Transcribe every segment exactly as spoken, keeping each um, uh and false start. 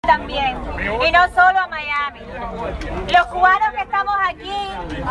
También, y no solo a Miami. Los cubanos que estamos aquí,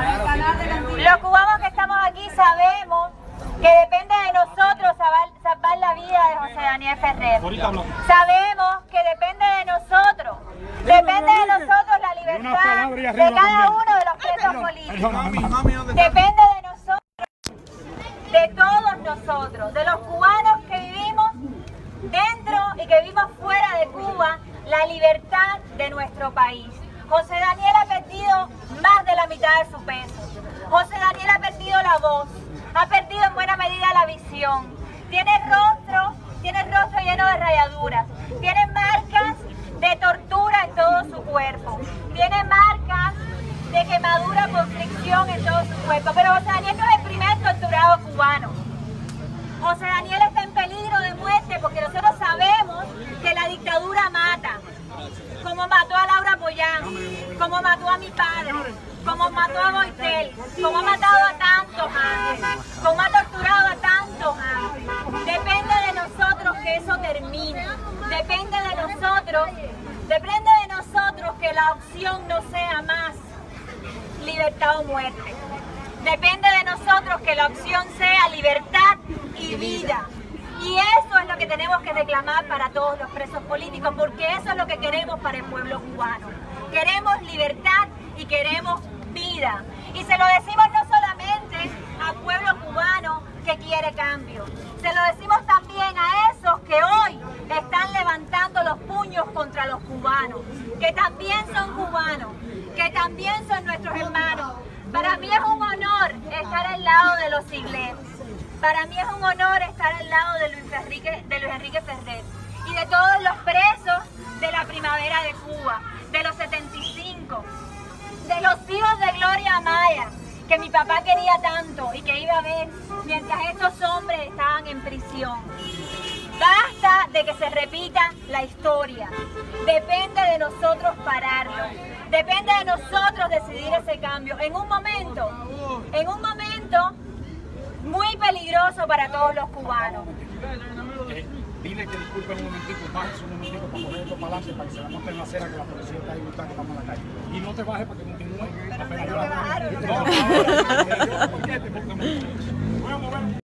los cubanos que estamos aquí sabemos que depende de nosotros salvar, salvar la vida de José Daniel Ferrer. Sabemos que depende de nosotros, depende de nosotros la libertad de cada uno de los presos políticos. Depende de nosotros, de todos nosotros, de los cubanos que vivimos dentro y que vivimos fuera de Cuba, la libertad de nuestro país. José Daniel ha perdido más de la mitad de su peso. José Daniel ha perdido la voz, ha perdido en buena medida la visión. Tiene rostro, tiene el rostro lleno de rayaduras. Tiene marcas de tortura en todo su cuerpo. Tiene marcas de quemadura por fricción en todo su cuerpo. Pero José Daniel no es el primer torturado cubano. José Daniel está en peligro de muerte porque nosotros sabemos que la dictadura mata, como mató a Laura Pollán, como mató a mi padre, como mató a Boitel, como ha matado a tantos antes, como ha torturado a tantos antes. Depende de nosotros que eso termine, depende de nosotros, depende de nosotros que la opción no sea más libertad o muerte. Depende de nosotros que la opción sea libertad y vida. Y eso es lo que tenemos que reclamar para todos los presos políticos, porque eso es lo que queremos para el pueblo cubano. Queremos libertad y queremos vida. Y se lo decimos no solamente al pueblo cubano que quiere cambio, se lo decimos también a esos que hoy están levantando los puños contra los cubanos, que también son cubanos, que también son nuestros hermanos. Para mí es un honor estar al lado de los ingleses. Para mí es un honor estar al lado de Luis Enrique, de Luis Enrique Ferrer y de todos los presos de la primavera de Cuba, de los setenta y cinco, de los hijos de Gloria Amaya, que mi papá quería tanto y que iba a ver mientras estos hombres estaban en prisión. Basta de que se repita la historia. Depende de nosotros pararlo. Depende de nosotros decidir ese cambio. En un momento, en un momento muy peligroso para todos los cubanos. Eh, dile que disculpen un momentico, bajes un momentico para coger esto para adelante, para que se la monten en la acera, que la policía está ahí buscando que estamos en la calle. Y no te bajes para que continúe. Pero me lo bajaron. No, no, no, no, no, no, no, no, no, no, no, no, no, no,